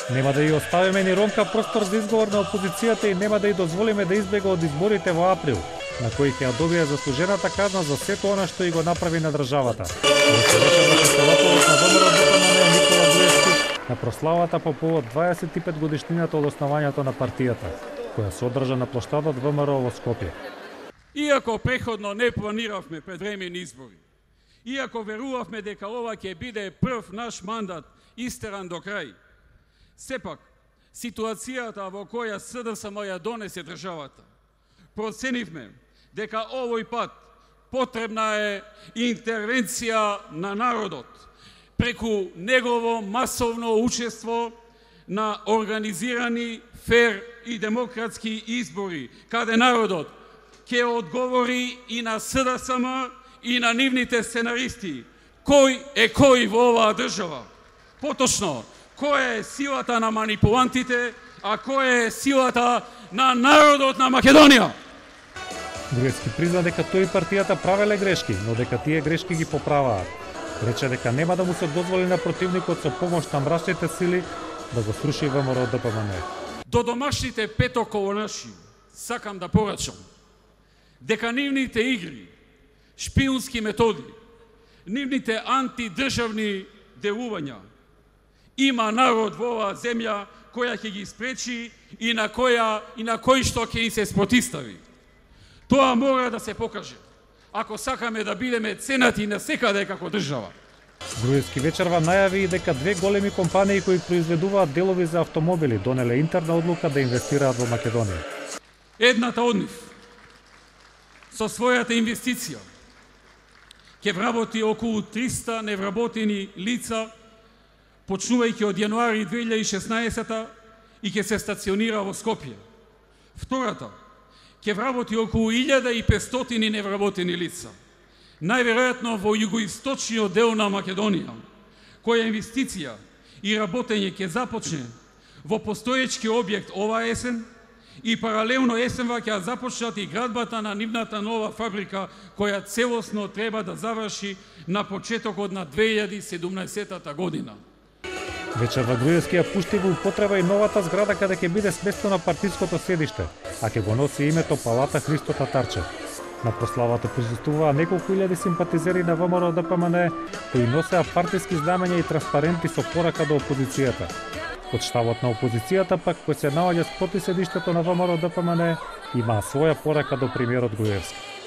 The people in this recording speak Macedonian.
Нема да ја оставиме ни ромка простор за изговор на опозицијата и нема да ја дозволиме да избега од изборите во април, на кои ќе ја добие заслужената казна за сето она што и го направи на државата. На прославата по повод 25 годишнината од основањето на партијата, која се одржа на плоштадот ВМРО во Скопје. Иако преходно не планиравме предвремени избори, иако верувавме дека ова ќе биде прв наш мандат истеран до крај, сепак ситуацијата во која СДСМ ја донесе државата, проценивме дека овој пат потребна е интервенција на народот преку негово масовно учество на организирани, фер и демократски избори, каде народот ќе одговори и на СДСМ и на нивните сценаристи кој е кој во оваа држава. Поточно, која е силата на манипулантите, а која е силата на народот на Македонија. Груевски призна дека тој и партијата правеле грешки, но дека тие грешки ги поправаат. Рече дека нема да му се дозволи на противникот со помош на мрачните сили да го сруши ВМРО ДПМН. До домашните петоколонаши сакам да порачам дека нивните игри, шпиунски методи, нивните антидржавни делувања има народ во оваа земја која ќе ги спречи и на кој што ќе им се спротивстави. Тоа мора да се покаже, ако сакаме да бидеме ценати насекаде како држава. Груевски вечерва најави и дека две големи компании кои произведуваат делови за автомобили донеле интерна одлука да инвестираат во Македонија. Едната од нив со својата инвестиција ќе вработи околу 300 невработени лица, почнувајќи од јануари 2016 и ќе се стационира во Скопје. Втората ќе вработи околу 1500 невработени лица, најверојатно во југоисточниот дел на Македонија, која инвестиција и работење ќе започне во постоечки објект ова есен и паралелно есенва ќе започнат и градбата на нивната нова фабрика, која целосно треба да заврши на почетокот на 2017 година. Вечерва Груевски ја пушти во употреба и новата зграда каде ќе биде сместено партиското седиште, а ќе го носи името Палата Христо Татарчев. На прославата присуствуваа неколку илјади симпатизери на ВМРО ДПМН кои носеа партиски знамења и транспаренти со порака до опозицијата. Од штабот на опозицијата пак кој се наоѓа спроти седиштето на ВМРО ДПМН имаа своја порака до премиерот Груевски.